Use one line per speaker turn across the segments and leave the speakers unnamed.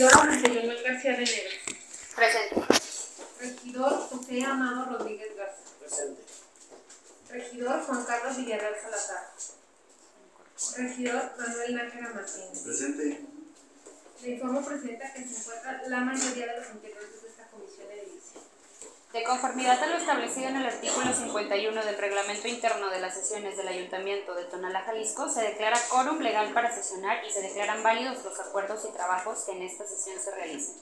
Regidor José Manuel García de Neves.
Presente.
Regidor José Amado Rodríguez Garza.
Presente.
Regidor Juan Carlos Villarreal Salazar. Regidor Manuel Nájera Martínez.
Presente.
Le informo, Presidenta, que se encuentra la mayoría de los integrantes de esta comisión edilicia.
De conformidad a lo establecido en el artículo 51 del reglamento interno de las sesiones del Ayuntamiento de Tonalá, Jalisco, se declara quórum legal para sesionar y se declaran válidos los acuerdos y trabajos que en esta sesión se realicen.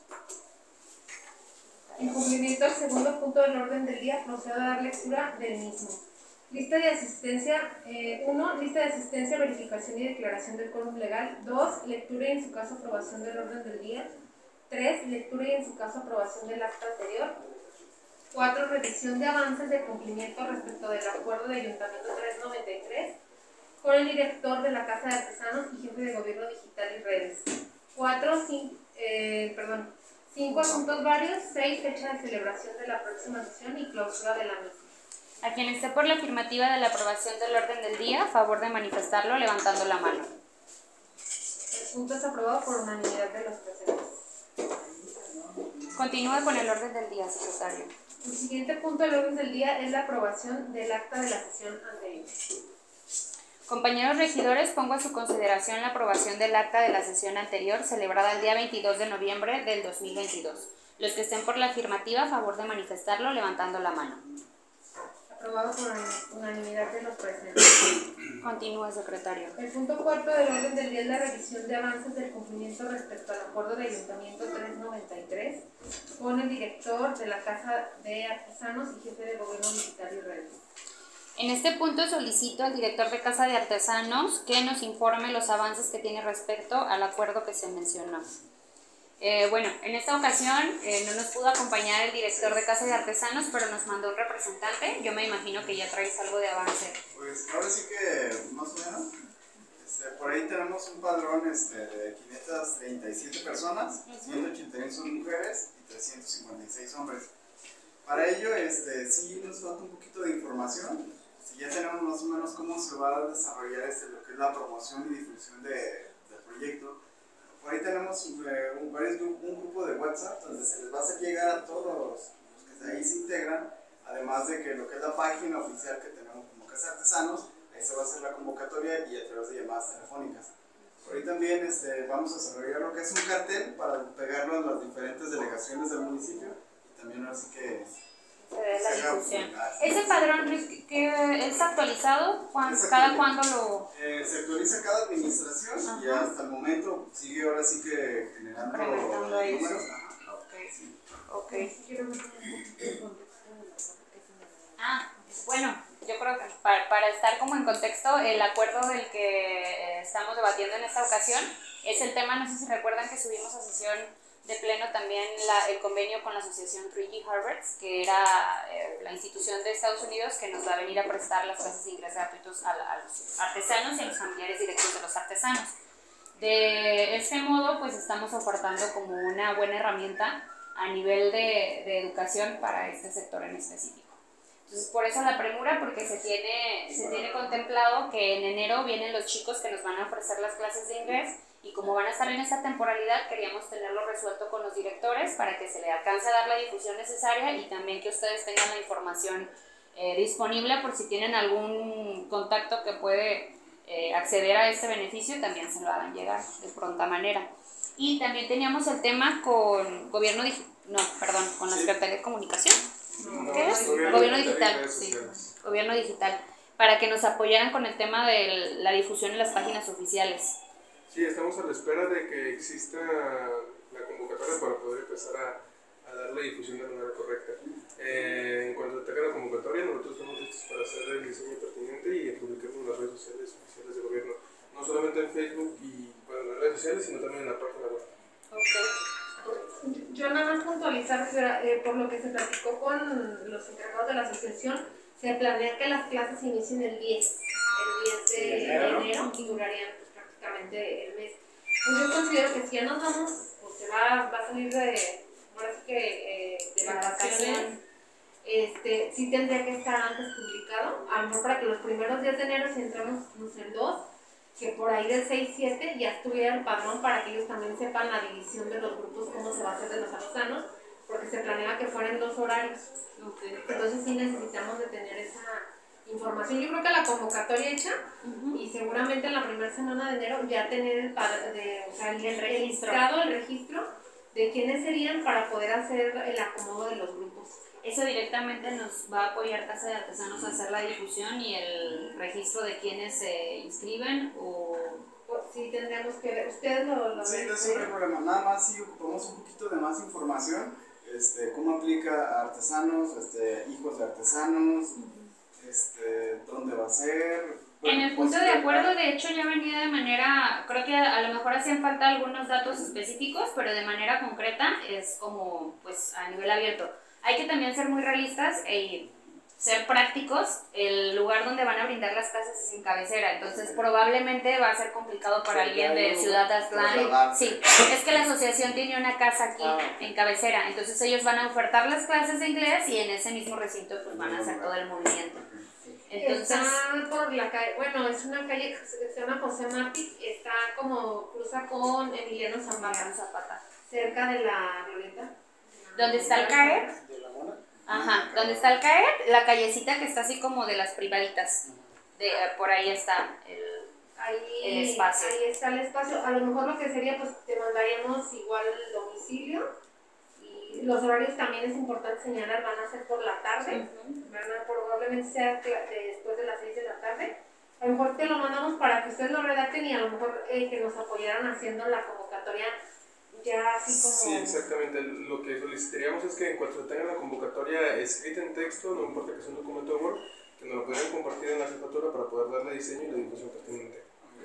En cumplimiento al segundo punto del orden del día, procedo a dar lectura del mismo. Lista de asistencia, 1. Lista de asistencia, verificación y declaración del quórum legal. 2. Lectura y en su caso aprobación del orden del día. 3. Lectura y en su caso aprobación del acta anterior. 4. Revisión de avances de cumplimiento respecto del acuerdo de Ayuntamiento 393 con el director de la Casa de Artesanos y jefe de Gobierno Digital y Redes. 5 asuntos varios. 6. Fecha de celebración de la próxima sesión y clausura de la misma.
A quien esté por la afirmativa de la aprobación del orden del día, a favor de manifestarlo levantando la mano.
El punto es aprobado por unanimidad de los presentes.
Continúa con el orden del día, secretario.
El siguiente punto del orden del día es la aprobación del acta de la sesión anterior.
Compañeros regidores, pongo a su consideración la aprobación del acta de la sesión anterior celebrada el día 22 de noviembre del 2022. Los que estén por la afirmativa, a favor de manifestarlo levantando la mano.
Aprobado por unanimidad de los presentes.
Continúa, secretario.
El punto cuarto del orden del día es la revisión de avances del cumplimiento respecto al acuerdo de Ayuntamiento 393 con el director de la Casa de Artesanos y jefe de Gobierno Digital y Redes.
En este punto solicito al director de Casa de Artesanos que nos informe los avances que tiene respecto al acuerdo que se mencionó. Bueno, en esta ocasión no nos pudo acompañar el director de Casa de Artesanos, pero nos mandó un representante. Yo me imagino que ya traes algo de avance.
Pues ahora sí que más o menos. Por ahí tenemos un padrón de 537 personas, 181 son mujeres y 356 hombres. Para ello sí nos falta un poquito de información. Si ya tenemos más o menos cómo se va a desarrollar lo que es la promoción y difusión del proyecto. Por ahí tenemos un grupo de WhatsApp donde se les va a hacer llegar a todos los que ahí se integran, además de que lo que es la página oficial que tenemos como Casa de Artesanos, ahí se va a hacer la convocatoria y a través de llamadas telefónicas. Por ahí también vamos a desarrollar lo que es un cartel para pegarlo en las diferentes delegaciones del municipio y también así que
Se ve la difusión.
publicar.
¿Ese padrón que es actualizado? ¿Cada cuándo lo...?
Se actualiza cada administración. Ajá. Y hasta el momento sigue ahora sí que generando números.
Ok. Bueno, yo creo que para estar como en contexto, el acuerdo del que estamos debatiendo en esta ocasión es el tema, no sé si recuerdan que subimos a sesión de pleno también el convenio con la asociación 3G Harvards, que era la institución de Estados Unidos que nos va a venir a prestar las clases de inglés gratuitos a los artesanos y a los familiares directos de los artesanos. De ese modo, pues estamos ofertando como una buena herramienta a nivel de educación para este sector en específico. Entonces, por eso la premura, porque se tiene contemplado que en enero vienen los chicos que nos van a ofrecer las clases de inglés. Y como van a estar en esta temporalidad, queríamos tenerlo resuelto con los directores para que se le alcance a dar la difusión necesaria y también que ustedes tengan la información disponible por si tienen algún contacto que puede acceder a este beneficio, también se lo hagan llegar de pronta manera. Y también teníamos el tema con con la Secretaría de Comunicación. ¿Qué es? Gobierno Digital. Sí, Gobierno Digital, para que nos apoyaran con el tema de la difusión en las páginas oficiales.
Sí, estamos a la espera de que exista la convocatoria para poder empezar a darle difusión de manera correcta. En cuanto tenga la convocatoria, nosotros estamos listos para hacer el diseño pertinente y publicarlo en las redes sociales oficiales del gobierno. No solamente en Facebook y en las redes sociales, sino también en la página web.
Okay. Yo nada más puntualizar, por lo que se platicó con los encargados de la asociación, se planea que las clases inicien el 10 de enero y durarían prácticamente el mes. Pues yo considero que si ya nos vamos, pues se va a salir de vacaciones, sí tendría que estar antes publicado, a lo mejor para que los primeros días de enero, si entramos el 2, que por ahí del 6-7 ya estuviera el padrón para que ellos también sepan la división de los grupos, cómo se va a hacer de los artesanos, porque se planea que fueran 2 horarios. Entonces sí necesitamos de tener esa información. Yo creo que la convocatoria hecha y seguramente en la primera semana de enero ya tener el registro de quiénes serían para poder hacer el acomodo de los grupos.
Eso directamente nos va a apoyar Casa de Artesanos a hacer la difusión y el registro de quienes se inscriben o...
Pues sí, tendríamos que ver. ¿Ustedes lo
sí,
ven?
no es un problema. Nada más si ocupamos un poquito de más información, cómo aplica a artesanos, hijos de artesanos, dónde va a ser.
En el punto de acuerdo, de hecho, ya venía de manera, creo que a lo mejor hacían falta algunos datos específicos, pero de manera concreta es como, pues, a nivel abierto. Hay que también ser muy realistas y ser prácticos. El lugar donde van a brindar las clases es en Cabecera, entonces probablemente va a ser complicado para alguien de Ciudad Aztlán. Sí, es que la asociación tiene una casa aquí en Cabecera, entonces ellos van a ofertar las clases de inglés y en ese mismo recinto pues van a hacer todo el movimiento. Entonces,
está por la calle, bueno, es una calle que se llama José Martí, está como cruza con Emiliano Zapata, cerca de la Glorieta.
¿dónde está el CAET? Ajá, donde está el CAET, la callecita que está así como de las privaditas. Por ahí está el espacio.
Ahí está el espacio. A lo mejor lo que sería, pues te mandaríamos igual el domicilio. Y los horarios también es importante señalar, van a ser por la tarde. Probablemente sea después de las 6 de la tarde. A lo mejor te lo mandamos para que ustedes lo redacten y a lo mejor que nos apoyaran haciendo la convocatoria. Ya así como...
Sí, exactamente. Lo que solicitaríamos es que en cuanto tengan la convocatoria escrita en texto, no importa que sea un documento de Word, que nos lo pudieran compartir en la jefatura para poder darle diseño y la difusión pertinente.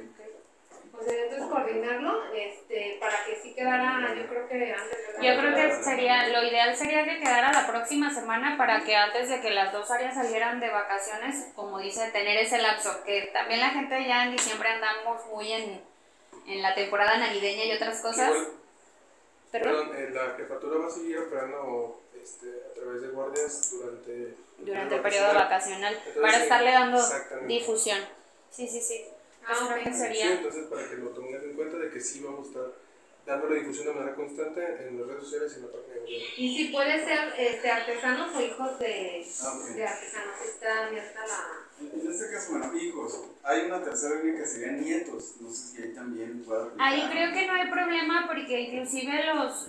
Pues entonces coordinarlo para que sí quedara, yo creo que antes de...
Yo creo que sería, lo ideal sería que quedara la próxima semana para que antes de que las 2 áreas salieran de vacaciones, como dice, tener ese lapso, que también la gente ya en diciembre andamos muy en la temporada navideña y otras cosas.
Perdón, la jefatura va a seguir operando a través de guardias durante
el periodo vacacional,
entonces,
para estarle dando difusión. Sí.
Okay.
Sería...
Sí, entonces para que lo tomen en cuenta de que sí vamos a estar dando la difusión de manera constante en las redes sociales y en la página de gobierno.
Y si puede ser artesanos o hijos de artesanos, está abierta la...
En este caso, bueno, hijos. Hay una tercera línea que serían nietos. No sé si ahí también pueda aplicar.
Ahí creo que no hay problema porque inclusive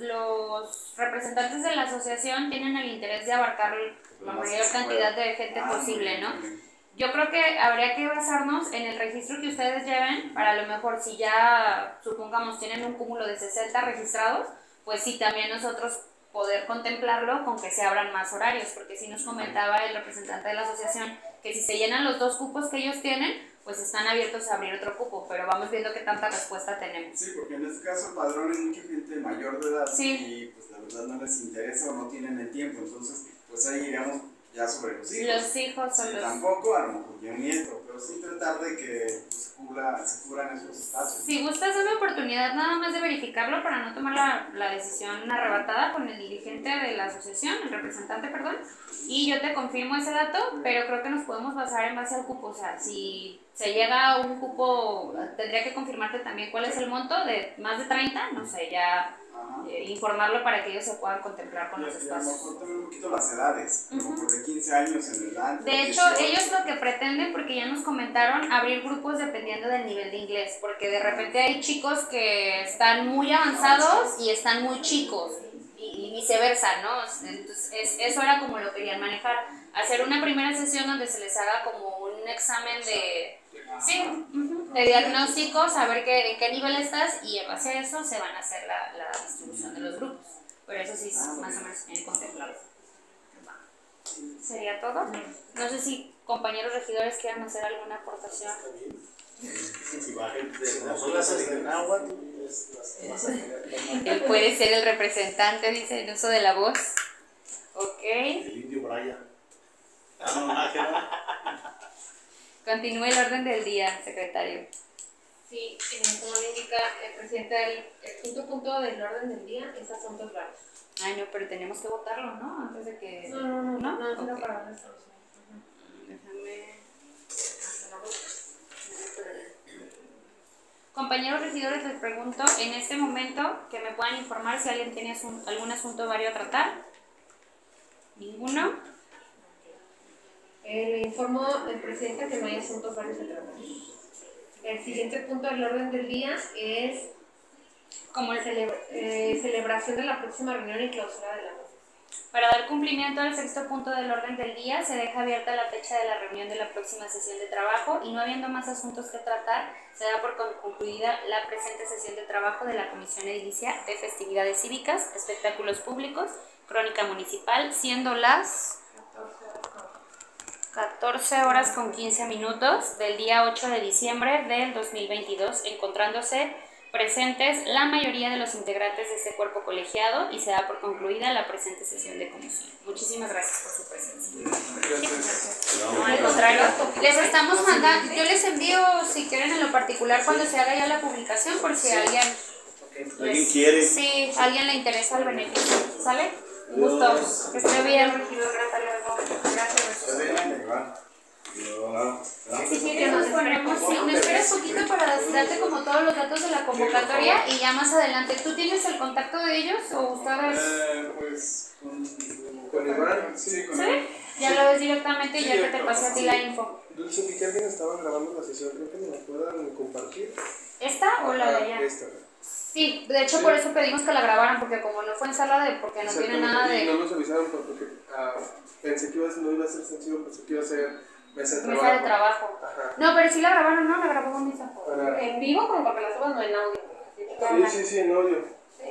los representantes de la asociación tienen el interés de abarcar la mayor cantidad de gente posible, ¿no? Yo creo que habría que basarnos en el registro que ustedes lleven, para a lo mejor si ya, supongamos, tienen un cúmulo de 60 registrados, pues sí, también nosotros poder contemplarlo con que se abran más horarios, porque sí nos comentaba el representante de la asociación que si se llenan los 2 cupos que ellos tienen, pues están abiertos a abrir otro cupo, pero vamos viendo qué tanta respuesta tenemos.
Sí, porque en este caso el padrón es mucha gente mayor de edad
y
pues la verdad no les interesa o no tienen el tiempo, entonces pues ahí iríamos ya sobre los hijos.
Los hijos son
sí,
los...
Tampoco, a lo mejor ya un nieto, pero sí tratar de que pues, se cubran esos espacios.
Si gustas una oportunidad nada más de verificarlo para no tomar la decisión arrebatada con el dirigente de la asociación, el representante, perdón, y yo te confirmo ese dato, pero creo que nos podemos basar en base al cupo. O sea, si se llega a un cupo, tendría que confirmarte también cuál es el monto, de más de 30, no sé, ya informarlo para que ellos se puedan contemplar con los espacios.
A lo mejor también un poquito las edades, como de 15 años en adelante.
De hecho, ellos lo que pretenden, porque ya nos comentaron, abrir grupos dependiendo del nivel de inglés, porque de repente hay chicos que están muy avanzados y están muy chicos, y viceversa, ¿no? Entonces, eso era como lo querían manejar, hacer una primera sesión donde se les haga como un examen de diagnóstico, saber en qué nivel estás, y en base a eso se van a hacer la distribución de los grupos, pero eso sí es más o menos bien contemplado. ¿Sería todo? No sé si compañeros regidores quieran hacer alguna aportación. Él puede ser el representante, dice, en uso de la voz. Ok.
El indio Braya.
Continúe el orden del día, secretario.
Sí, como le indica el presidente, el quinto punto del orden del día es asuntos raros.
Ay, no, pero tenemos que votarlo, ¿no? Antes de que...
No, es
okay.
para la solución.
Déjame... Compañeros regidores, les pregunto en este momento que me puedan informar si alguien tiene algún asunto vario a tratar. ¿Ninguno?
Le informo al presidente que no hay asuntos varios a tratar. El siguiente punto del orden del día es como celebración de la próxima reunión y clausura de la mesa.
Para dar cumplimiento al sexto punto del orden del día, se deja abierta la fecha de la reunión de la próxima sesión de trabajo y no habiendo más asuntos que tratar, se da por concluida la presente sesión de trabajo de la Comisión Edilicia de Festividades Cívicas, Espectáculos Públicos, Crónica Municipal, siendo las 14 horas con 15 minutos del día 8 de diciembre del 2022, encontrándose presentes la mayoría de los integrantes de este cuerpo colegiado y se da por concluida la presente sesión de comisión. Muchísimas gracias por su presencia. No, al contrario, les estamos mandando, yo les envío si quieren en lo particular cuando se haga ya la publicación por si alguien
quiere.
Sí, a alguien le interesa el beneficio. ¿Sale? Un gusto. Que esté bien, regidor. Hasta luego. Gracias. Si quieres nos ponemos, sí, me esperas poquito para darte como todos los datos de la convocatoria y ya más adelante. ¿Tú tienes el contacto de ellos o ustedes?
Pues
Con Iván, sí, con
¿Sí? Ya lo ves directamente y ya que te pasé a ti la info.
Dulce, vi que alguien estaba grabando la sesión, creo que me la puedan compartir.
¿Esta o la de allá?
Esta.
Sí, de hecho por eso pedimos que la grabaran, porque como no fue en sala de, porque no tiene nada de...
Y no nos avisaron porque pensé que no iba a ser sencillo, pensé que iba a ser mesa de
trabajo.
Ajá.
No, pero sí la grabaron, ¿no? La grabó con Misa.
En vivo, como para que la suban, no en audio.
Sí, en audio.
Sí,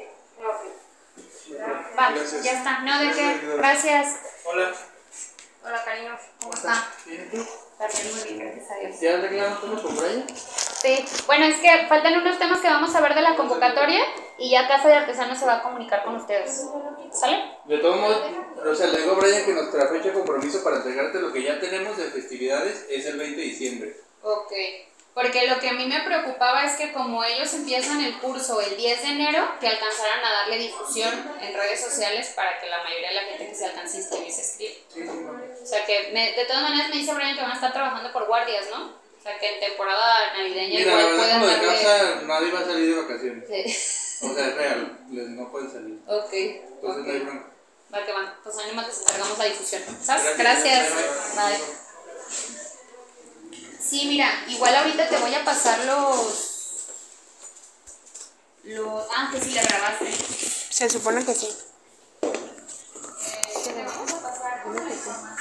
ok.
Va,
Gracias.
ya está. No, ¿de qué? Gracias.
Hola.
Hola, cariño. ¿Cómo está?
¿Bien tú?
También muy bien, gracias a Dios.
¿Ya arreglaron todo con Brian?
Sí. Bueno, es que faltan unos temas que vamos a ver de la convocatoria y ya Casa de Artesanos se va a comunicar con ustedes. ¿Sale?
De todos modos, o sea, le digo a Brian que nuestra fecha de compromiso para entregarte lo que ya tenemos de festividades es el 20 de diciembre.
Ok. Porque lo que a mí me preocupaba es que como ellos empiezan el curso el 10 de enero, que alcanzaran a darle difusión en redes sociales para que la mayoría de la gente que se alcance a inscribir se inscriba. O sea que de todas maneras me dice Brian que van a estar trabajando por guardias, ¿no? O sea que en temporada navideña
Mira, la
igual
verdad,
pueden
como de
darle...
casa nadie va a salir de vacaciones.
Sí.
O sea, es real, no pueden salir.
Ok.
Entonces no hay bronca.
Va que van. Pues ánimo, les encargamos la difusión. ¿Sabes?
Gracias.
Bye. Sí, mira, igual ahorita te voy a pasar los... que sí, la grabaste.
Se supone que sí.
Te vamos a pasar una información.